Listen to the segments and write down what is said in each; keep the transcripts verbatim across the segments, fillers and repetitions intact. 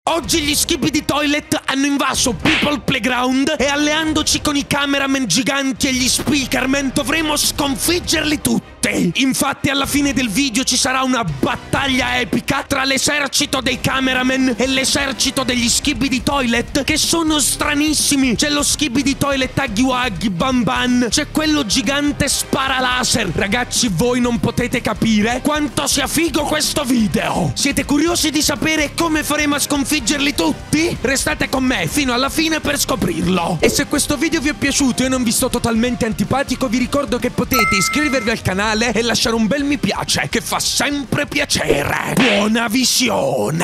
Oggi gli Skibidi Toilet hanno invaso People Playground e alleandoci con i cameraman giganti e gli speakerman dovremo sconfiggerli tutti. Infatti alla fine del video ci sarà una battaglia epica tra l'esercito dei cameraman e l'esercito degli Skibidi Toilet, che sono stranissimi. C'è lo Skibidi Toilet Huggy Wuggy Bam Bam, c'è quello gigante spara laser. Ragazzi, voi non potete capire quanto sia figo questo video. Siete curiosi di sapere come faremo a sconfiggerli tutti? Restate con me fino alla fine per scoprirlo. E se questo video vi è piaciuto e non vi sto totalmente antipatico, vi ricordo che potete iscrivervi al canale e lasciare un bel mi piace, che fa sempre piacere. Buona visione!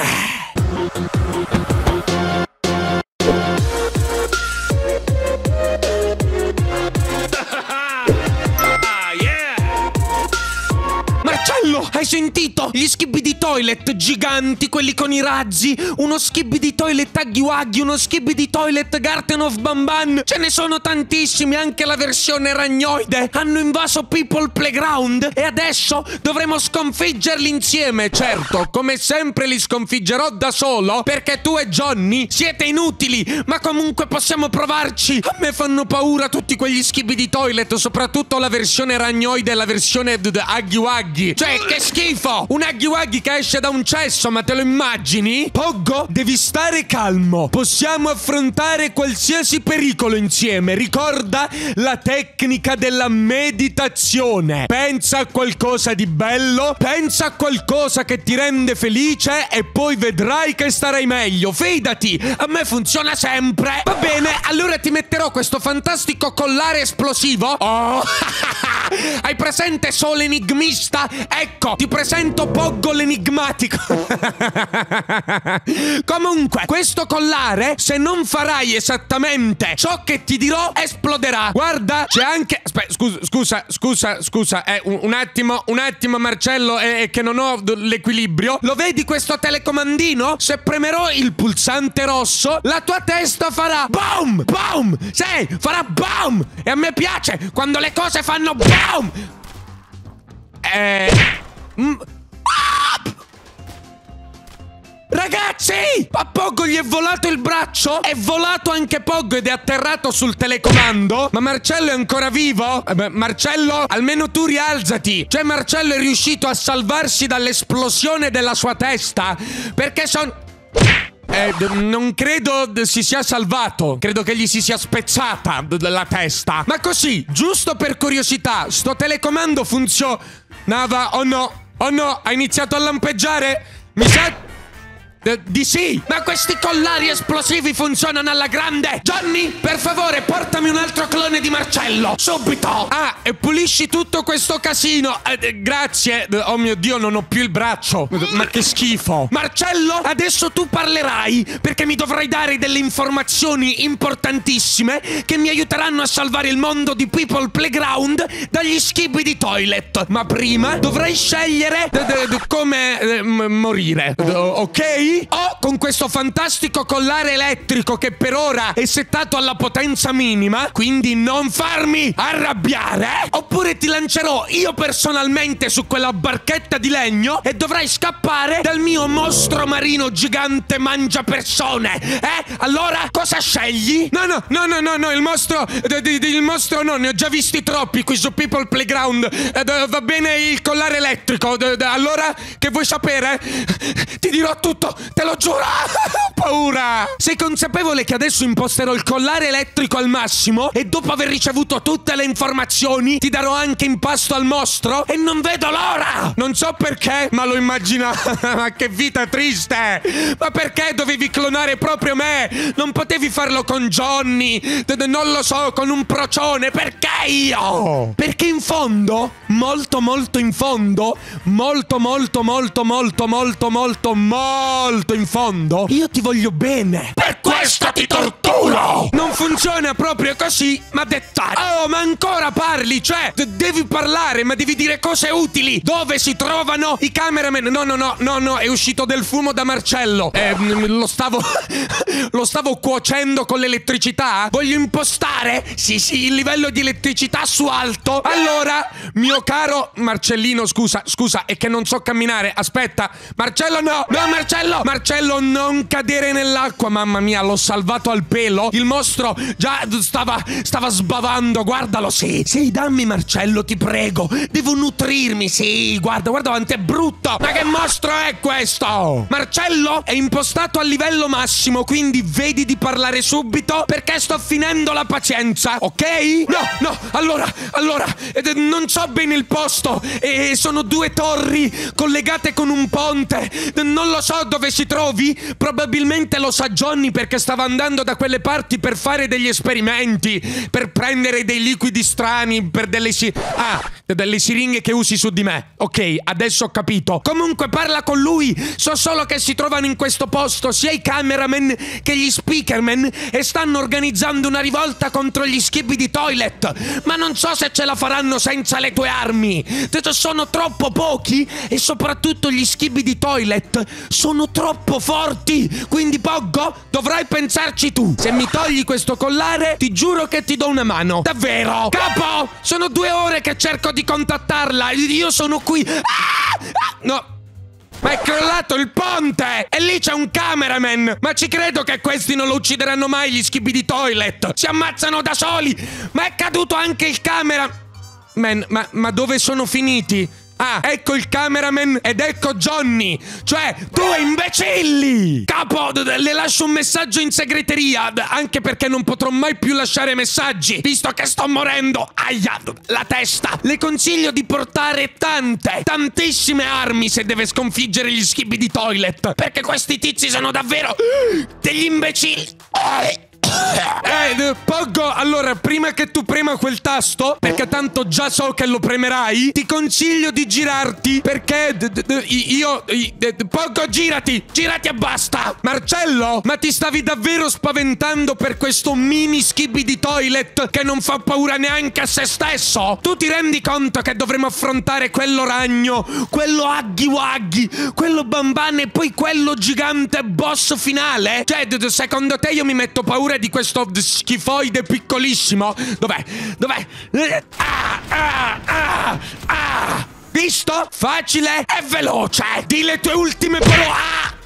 Marcello, hai sentito? Gli Skibidi Toilet giganti, quelli con i razzi, uno Skibidi Toilet Huggy Wuggy, uno Skibidi Toilet Garten of Bam Bam. Ce ne sono tantissimi, anche la versione ragnoide. Hanno invaso People Playground e adesso dovremo sconfiggerli insieme. Certo, come sempre li sconfiggerò da solo, perché tu e Johnny siete inutili, ma comunque possiamo provarci. A me fanno paura tutti quegli Skibidi Toilet, soprattutto la versione ragnoide e la versione Huggy Wuggy. Cioè, che schifo! Un Huggy Wuggy che esce da un cesso, ma te lo immagini? Poggo, devi stare calmo. Possiamo affrontare qualsiasi pericolo insieme. Ricorda la tecnica della meditazione. Pensa a qualcosa di bello, pensa a qualcosa che ti rende felice e poi vedrai che starai meglio. Fidati, a me funziona sempre. Va bene, allora ti metterò questo fantastico collare esplosivo. Oh, hai presente Solo Enigmista? Ecco, ti presento Poggo l'enigmatico. Comunque, questo collare, se non farai esattamente ciò che ti dirò, esploderà. Guarda, c'è anche... Aspetta, scusa, scusa, scusa, scusa eh, un, un attimo, un attimo Marcello, è eh, che non ho l'equilibrio. Lo vedi questo telecomandino? Se premerò il pulsante rosso, la tua testa farà boom, boom. Sì, farà boom. E a me piace quando le cose fanno boom. Eh... Mm. Ragazzi! A Poggo gli è volato il braccio? È volato anche Poggo ed è atterrato sul telecomando? Ma Marcello è ancora vivo? Eh beh, Marcello, almeno tu rialzati! Cioè, Marcello è riuscito a salvarsi dall'esplosione della sua testa? Perché son... Eh, non credo si sia salvato. Credo che gli si sia spezzata la testa. Ma così, giusto per curiosità, sto telecomando funzionava o no? Oh no, ha iniziato a lampeggiare? Mi sa... Uh, di sì! Ma questi collari esplosivi funzionano alla grande! Johnny, per favore, portami un altro clone di Marcello! Subito! Ah, e pulisci tutto questo casino! Eh, grazie! Oh mio Dio, non ho più il braccio! Ma che schifo! Marcello, adesso tu parlerai, perché mi dovrai dare delle informazioni importantissime che mi aiuteranno a salvare il mondo di People Playground dagli Skibidi Toilet! Ma prima dovrai scegliere come morire, ok? O con questo fantastico collare elettrico che per ora è settato alla potenza minima, quindi non farmi arrabbiare, oppure ti lancerò io personalmente su quella barchetta di legno e dovrai scappare dal mio mostro marino gigante mangia persone. Eh? Allora cosa scegli? No, no, no, no, no, no, il mostro, il mostro no, ne ho già visti troppi qui su People Playground. Va bene il collare elettrico. Allora, che vuoi sapere? Ti dirò tutto. Te lo giuro! Paura! Sei consapevole che adesso imposterò il collare elettrico al massimo e dopo aver ricevuto tutte le informazioni ti darò anche in pasto al mostro e non vedo l'ora! Non so perché, ma lo immaginavo. Ma che vita triste! Ma perché dovevi clonare proprio me? Non potevi farlo con Johnny? Non lo so, con un procione? Perché io? Perché in fondo, molto molto in fondo, molto molto molto molto molto molto molto in fondo, io ti voglio bene. Per questo ti torturo! paura! Non funziona proprio così, ma dettagli. Oh, ma ancora parli? Cioè, d- devi parlare, ma devi dire cose utili. Dove si trovano i cameraman? No, no, no, no, no, è uscito del fumo da Marcello. Eh, lo stavo... lo stavo cuocendo con l'elettricità. Voglio impostare, sì, sì, il livello di elettricità su alto. Allora, mio caro Marcellino, scusa, scusa, è che non so camminare. Aspetta, Marcello, no, no, Marcello, Marcello, non cadere nell'acqua. Mamma mia, l'ho salvato al pelo. Il mostro già stava, stava sbavando. Guardalo, sì, sì, dammi Marcello, ti prego. Devo nutrirmi, sì, guarda, guarda quanto è brutto. Ma che mostro è questo? Marcello è impostato a livello massimo, quindi vedi di parlare subito perché sto finendo la pazienza, ok? No, no, allora, allora, eh, non so bene il posto e eh, sono due torri collegate con un ponte. Non lo so dove si trovi. Probabilmente lo sa Johnny perché stava andando da quelle parti per fare degli esperimenti, per prendere dei liquidi strani, per delle si... Ah, delle siringhe che usi su di me. Ok, adesso ho capito. Comunque parla con lui. So solo che si trovano in questo posto sia i cameraman che gli speakerman e stanno organizzando una rivolta contro gli schibidi toilet. Ma non so se ce la faranno senza le tue armi. Sono troppo pochi e soprattutto gli schibidi toilet sono troppo forti. Quindi Poggo, dovrai pensarci tu. Se mi togli questo collare, ti giuro che ti do una mano. Davvero? Capo, sono due ore che cerco di contattarla. Io sono qui. Ah! Ah! No. Ma è crollato il ponte! E lì c'è un cameraman! Ma ci credo che questi non lo uccideranno mai, gli schibidi toilet! Si ammazzano da soli! Ma è caduto anche il camera... Man, ma, ma dove sono finiti? Ah, ecco il cameraman ed ecco Johnny! Cioè, due imbecilli! Capo, le lascio un messaggio in segreteria, anche perché non potrò mai più lasciare messaggi, visto che sto morendo! Aia, la testa! Le consiglio di portare tante, tantissime armi se deve sconfiggere gli schibidi toilet, perché questi tizi sono davvero degli imbecilli! Eh, Poggo, allora, prima che tu prema quel tasto, perché tanto già so che lo premerai, ti consiglio di girarti, perché d- d- io... d- Poggo, girati! Girati e basta! Marcello, ma ti stavi davvero spaventando per questo mini schibidi toilet che non fa paura neanche a se stesso? Tu ti rendi conto che dovremo affrontare quello ragno, quello Huggy Wuggy, quello Bamban e poi quello gigante boss finale? Cioè, d- secondo te io mi metto paura di questo schifoide piccolissimo? Dov'è? Dov'è? Ah, ah, ah, ah. Visto? Facile e veloce. Di le tue ultime parole. Ah.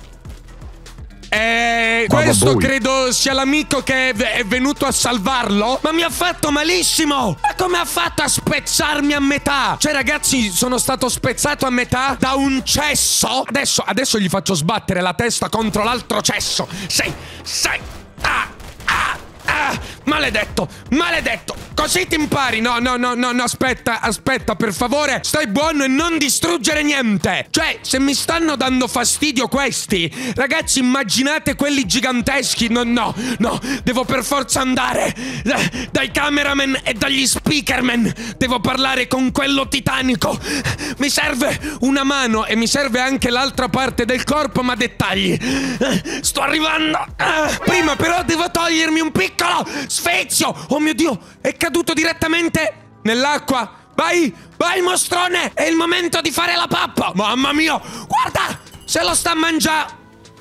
Eh, questo credo sia l'amico che è venuto a salvarlo. Ma mi ha fatto malissimo. Ma come ha fatto a spezzarmi a metà? Cioè ragazzi, sono stato spezzato a metà da un cesso. Adesso, adesso gli faccio sbattere la testa contro l'altro cesso. Sei, sei. Ah, ah, ah, maledetto, maledetto. Così ti impari. No, no, no, no, no, aspetta, aspetta, per favore. Stai buono e non distruggere niente. Cioè, se mi stanno dando fastidio questi, ragazzi, immaginate quelli giganteschi. No, no, no, devo per forza andare dai cameraman e dagli speakerman. Devo parlare con quello titanico. Mi serve una mano e mi serve anche l'altra parte del corpo, ma dettagli. Sto arrivando. Prima però devo togliermi un piccolo sfizio. Oh mio Dio, è caduto direttamente nell'acqua. Vai, vai mostrone, è il momento di fare la pappa. Mamma mia, guarda, se lo sta mangiando.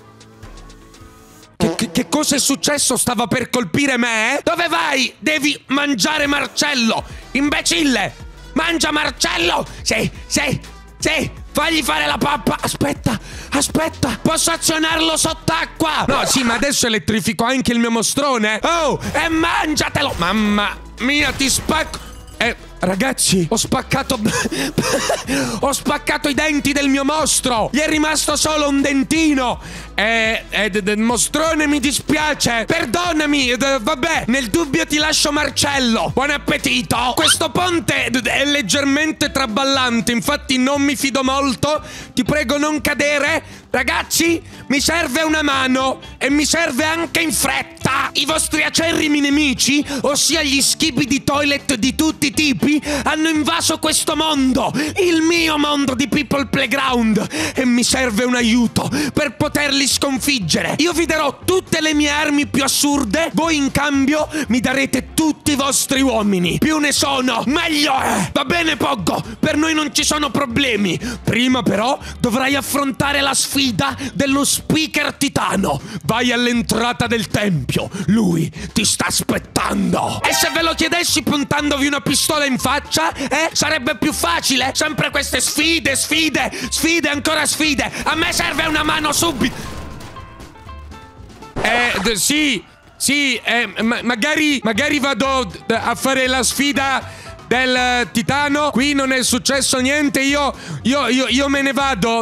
Che, che, che cosa è successo? Stava per colpire me? Dove vai? Devi mangiare Marcello, imbecille. Mangia Marcello. Sì, sì, sì. Fagli fare la pappa. Aspetta, aspetta. Posso azionarlo sott'acqua? No, sì, ma adesso elettrifico anche il mio mostrone. Oh, e mangiatelo. Mamma mia, ti spacco. Eh, ragazzi, ho spaccato... ho spaccato i denti del mio mostro. Gli è rimasto solo un dentino. Eh, eh, mostrone, mi dispiace. Perdonami, vabbè. Nel dubbio ti lascio Marcello. Buon appetito. Questo ponte è leggermente traballante, infatti non mi fido molto. Ti prego non cadere. Ragazzi, mi serve una mano e mi serve anche in fretta. I vostri acerrimi nemici, ossia gli schipidi toilet di tutti i tipi, hanno invaso questo mondo, il mio mondo di People Playground, e mi serve un aiuto per poterli sconfiggere. Io vi darò tutte le mie armi più assurde, voi in cambio mi darete tutti i vostri uomini. Più ne sono, meglio è. Va bene, Poggo, per noi non ci sono problemi. Prima però dovrai affrontare la sfida dello speaker titano. Vai all'entrata del tempio, lui ti sta aspettando. E se ve lo chiedessi puntandovi una pistola in faccia, eh, sarebbe più facile. Sempre queste sfide, sfide, sfide, ancora sfide. A me serve una mano subito. Eh, sì, sì, eh, ma magari, magari vado a fare la sfida del titano. Qui non è successo niente. Io, io, io, io me ne vado.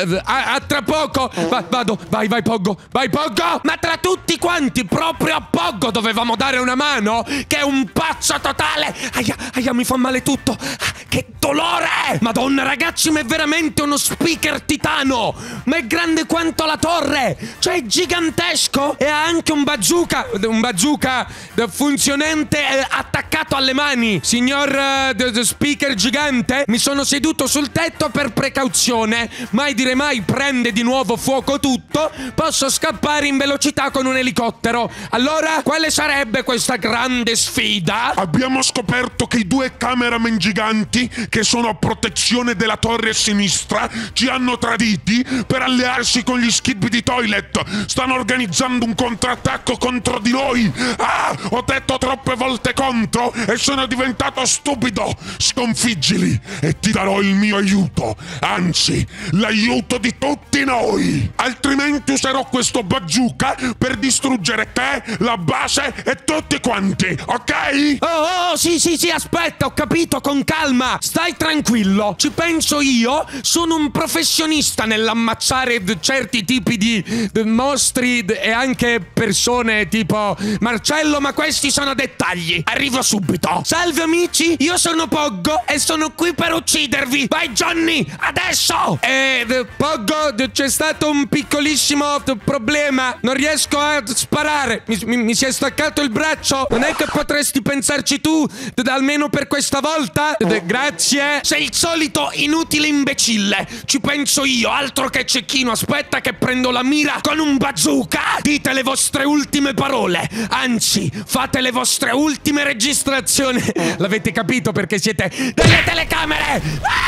A, a tra poco. Va, vado, vai, vai, Poggo. Vai, Poggo. Ma tra tutti quanti, proprio a Poggo dovevamo dare una mano, che è un pazzo totale. Aia, aia, mi fa male tutto. Che dolore! Madonna, ragazzi, ma è veramente uno speaker titano. Ma è grande quanto la torre. Cioè, è gigantesco. E ha anche un bazooka. Un bazooka funzionante attaccato alle mani. Signor uh, speaker gigante, mi sono seduto sul tetto per precauzione. Mai dire mai, prende di nuovo fuoco tutto. Posso scappare in velocità con un elicottero. Allora, quale sarebbe questa grande sfida? Abbiamo scoperto che i due cameraman giganti che sono a protezione della torre sinistra ci hanno traditi per allearsi con gli schipidi toilet. Stanno organizzando un contrattacco contro di noi. Ah, ho detto troppe volte contro e sono diventato stupido. Sconfiggili e ti darò il mio aiuto, anzi l'aiuto di tutti noi. Altrimenti userò questo bazooka per distruggere te, la base e tutti quanti, ok? Oh, oh, sì, sì, sì, aspetta, ho capito, con calma. Stai tranquillo, ci penso io. Sono un professionista nell'ammazzare certi tipi di mostri e anche persone tipo Marcello, ma questi sono dettagli. Arrivo subito. Salve amici, io sono Poggo e sono qui per uccidervi. Vai Johnny, adesso! Eh, Poggo, c'è stato un piccolissimo problema. Non riesco a sparare. Mi, mi, mi si è staccato il braccio. Non è che potresti pensarci tu, almeno per questa volta? Grazie. Sei il solito inutile imbecille. Ci penso io, altro che cecchino. Aspetta che prendo la mira con un bazooka. Dite le vostre ultime parole. Anzi, fate le vostre ultime registrazioni. L'avete capito perché siete delle telecamere.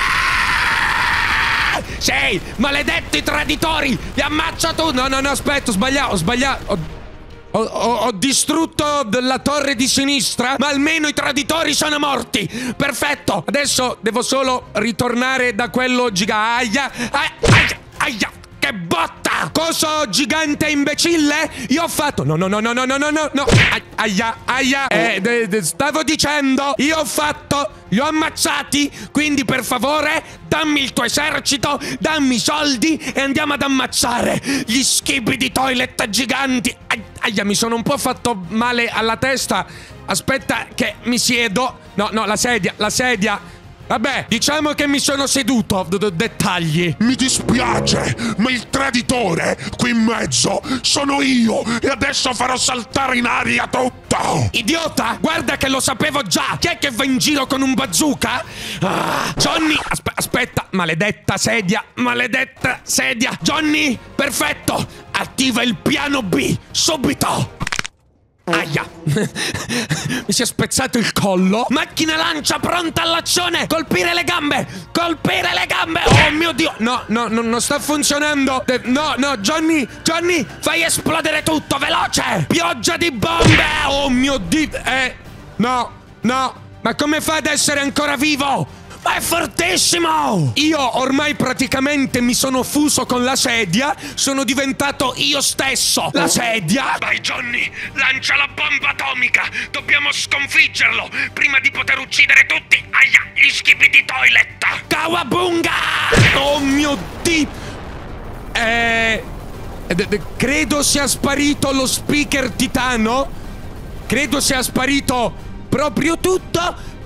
Ah! Sei maledetti traditori. Vi ammazzo tu. No, no, no, aspetta, ho sbagliato, ho sbagliato. Ho... Ho, ho, ho distrutto la torre di sinistra, ma almeno i traditori sono morti. Perfetto. Adesso devo solo ritornare da quello giga. Aia, aia, aia, aia. Che botta! Coso gigante imbecille? Io ho fatto... No, no, no, no, no, no, no, no. Aia, aia. Eh, de, de, stavo dicendo, io ho fatto... Li ho ammazzati, quindi per favore dammi il tuo esercito, dammi i soldi e andiamo ad ammazzare gli schipidi toilet giganti. Aia, mi sono un po' fatto male alla testa. Aspetta che mi siedo. No, no, la sedia, la sedia. Vabbè, diciamo che mi sono seduto. Dettagli. Mi dispiace, ma il traditore qui in mezzo sono io e adesso farò saltare in aria tutto. Idiota, guarda che lo sapevo già. Chi è che va in giro con un bazooka? Ah, Johnny, aspe aspetta, maledetta sedia, maledetta sedia. Johnny, perfetto, attiva il piano B, subito. Aia. Mi si è spezzato il collo. Macchina lancia pronta all'azione. Colpire le gambe. Colpire le gambe. Oh mio Dio. No, no, no, non sta funzionando. No, no, Johnny, Johnny, fai esplodere tutto, veloce. Pioggia di bombe. Oh mio Dio. Eh, no, no. Ma come fa ad essere ancora vivo? Ma è fortissimo! Io ormai praticamente mi sono fuso con la sedia. Sono diventato io stesso la sedia. Vai Johnny, lancia la bomba atomica. Dobbiamo sconfiggerlo prima di poter uccidere tutti. Aia, gli schipidi toilet. Kawabunga! Oh mio Dio. Eh... Credo sia sparito lo speaker titano. Credo sia sparito proprio tutto.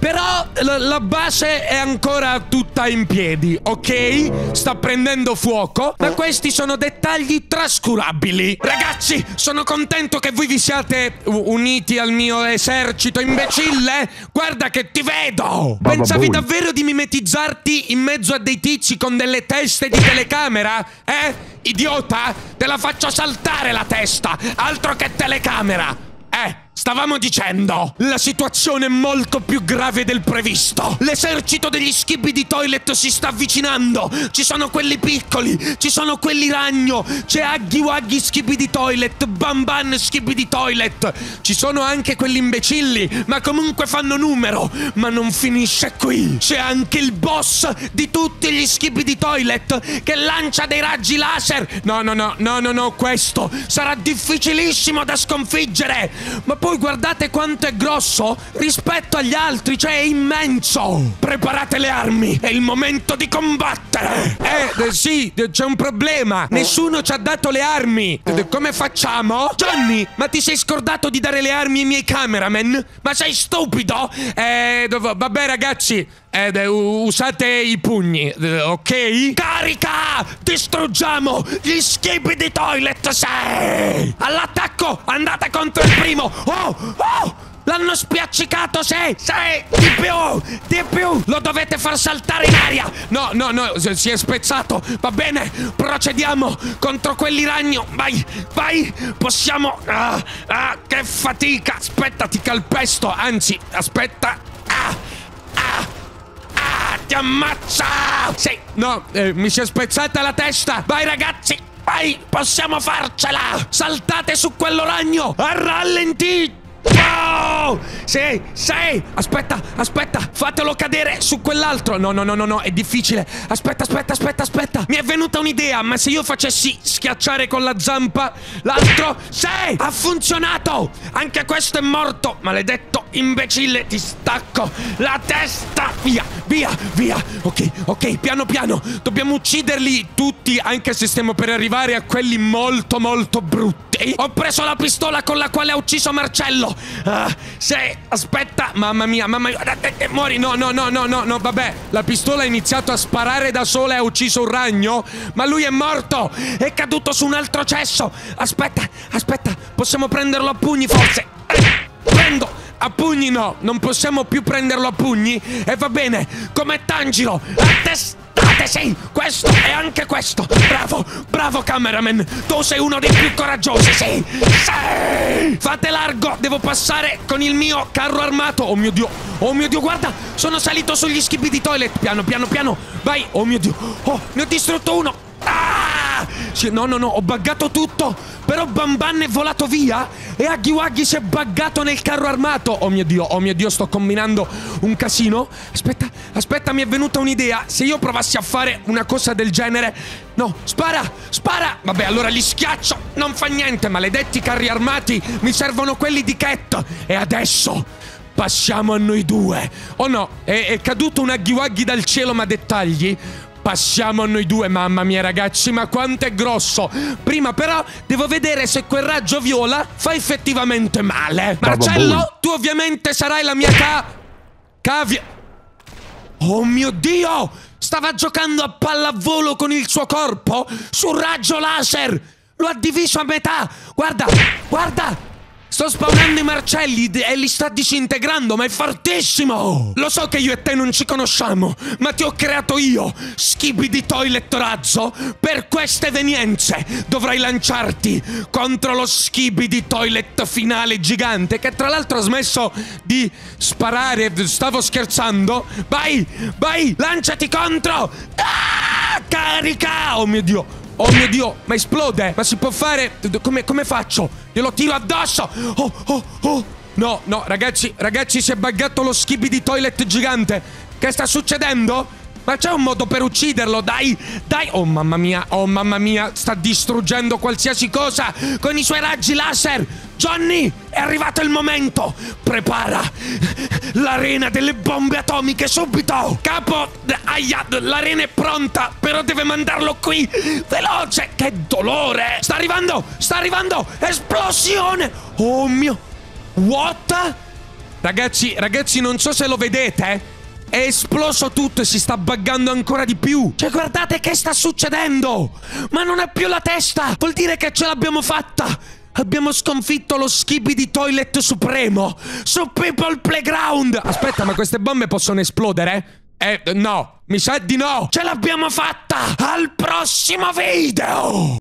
Però la, la base è ancora tutta in piedi, ok? Sta prendendo fuoco, ma questi sono dettagli trascurabili. Ragazzi, sono contento che voi vi siate uniti al mio esercito imbecille. Guarda che ti vedo. Baba Pensavi boy. davvero di mimetizzarti in mezzo a dei tizi con delle teste di telecamera? Eh? Idiota? Te la faccio saltare la testa. Altro che telecamera. Eh, stavamo dicendo, la situazione è molto più grave del previsto. L'esercito degli Skibidi Toilet si sta avvicinando. Ci sono quelli piccoli, ci sono quelli ragno, c'è Huggy Wuggy Skibidi Toilet, Bam Bam Skibidi Toilet. Ci sono anche quelli imbecilli, ma comunque fanno numero. Ma non finisce qui. C'è anche il boss di tutti gli Skibidi Toilet che lancia dei raggi laser. No, no, no, no, no, no, questo sarà difficilissimo da sconfiggere. Ma poi guardate quanto è grosso rispetto agli altri, cioè è immenso. Preparate le armi, è il momento di combattere. Eh, eh sì, c'è un problema. Nessuno ci ha dato le armi. Come facciamo? Johnny, ma ti sei scordato di dare le armi ai miei cameraman? Ma sei stupido? Eh, vabbè ragazzi, eh, usate i pugni, ok? Carica! Distruggiamo gli Skibidi Toilet sei! All'attacco! Andate contro il primo! Oh! Oh! L'hanno spiaccicato, sì! Sì! Di più! Di più! Lo dovete far saltare in aria! No, no, no, si è spezzato! Va bene! Procediamo contro quelli ragno! Vai! Vai! Possiamo... Ah! Ah! Che fatica! Aspetta, ti calpesto! Anzi, aspetta! Ah! Ah! Ah! Ti ammazza! Sì! No, eh, mi si è spezzata la testa! Vai ragazzi! Vai! Possiamo farcela! Saltate su quello ragno! A rallenti! Oh! Sì, sì! Aspetta, aspetta! Fatelo cadere su quell'altro! No, no, no, no, no, è difficile! Aspetta, aspetta, aspetta, aspetta! Mi è venuta un'idea, ma se io facessi schiacciare con la zampa l'altro... Sì! Ha funzionato! Anche questo è morto! Maledetto imbecille, ti stacco la testa! Via, via, via! Ok, ok, piano piano! Dobbiamo ucciderli tutti, anche se stiamo per arrivare a quelli molto, molto brutti! Ho preso la pistola con la quale ha ucciso Marcello! Ah, sì, aspetta, mamma mia, mamma mia, muori, no, no, no, no, no, no, vabbè, la pistola ha iniziato a sparare da sola e ha ucciso un ragno, ma lui è morto, è caduto su un altro cesso, aspetta, aspetta, possiamo prenderlo a pugni forse, eh, prendo, a pugni no, non possiamo più prenderlo a pugni, e va bene, come Tanjiro, a testa. Sì, questo e anche questo. Bravo, bravo cameraman. Tu sei uno dei più coraggiosi, sì. Sì. Fate largo, devo passare con il mio carro armato. Oh mio Dio, oh mio Dio, guarda, sono salito sugli Skibidi Toilet. Piano, piano, piano. Vai, oh mio Dio. Oh, ne ho distrutto uno. Ah! Sì, no, no, no, ho buggato tutto. Però Bam Bam è volato via e Huggy Wuggy si è buggato nel carro armato. Oh mio Dio, oh mio Dio, sto combinando un casino. Aspetta, aspetta, mi è venuta un'idea. Se io provassi a fare una cosa del genere... No, spara, spara. Vabbè, allora li schiaccio. Non fa niente, maledetti carri armati. Mi servono quelli di Cat. E adesso... passiamo a noi due. Oh no, è, è caduto un Huggy Wuggy dal cielo, ma dettagli... Passiamo a noi due, mamma mia ragazzi, ma quanto è grosso! Prima però devo vedere se quel raggio viola fa effettivamente male. Marcello, tu ovviamente sarai la mia ca... Cavia... Oh mio Dio! Stava giocando a pallavolo con il suo corpo sul raggio laser! Lo ha diviso a metà! Guarda, guarda! Sto spawnando i Marcelli e li sta disintegrando, ma è fortissimo! Lo so che io e te non ci conosciamo, ma ti ho creato io, Skibidi Toilet Razzo, per queste evenienze. Dovrai lanciarti contro lo Skibidi Toilet finale gigante, che tra l'altro ha smesso di sparare. Stavo scherzando. Vai, vai, lanciati contro! Ah, carica! Oh mio Dio! Oh mio Dio, ma esplode! Ma si può fare? Come, come faccio? Glielo tiro addosso! Oh, oh, oh! No, no, ragazzi, ragazzi, si è buggato lo Skibidi Toilet gigante! Che sta succedendo? Ma c'è un modo per ucciderlo, dai, dai! Oh mamma mia, oh mamma mia, sta distruggendo qualsiasi cosa con i suoi raggi laser! Johnny, è arrivato il momento! Prepara l'arena delle bombe atomiche subito! Capo, aia, l'arena è pronta, però deve mandarlo qui! Veloce! Che dolore! Sta arrivando, sta arrivando! Esplosione! Oh mio... What? Ragazzi, ragazzi, non so se lo vedete. È esploso tutto e si sta buggando ancora di più. Cioè, guardate che sta succedendo. Ma non è più la testa. Vuol dire che ce l'abbiamo fatta. Abbiamo sconfitto lo Skibidi Toilet Supremo su People Playground. Aspetta, ma queste bombe possono esplodere? Eh, no. Mi sa di no. Ce l'abbiamo fatta. Al prossimo video.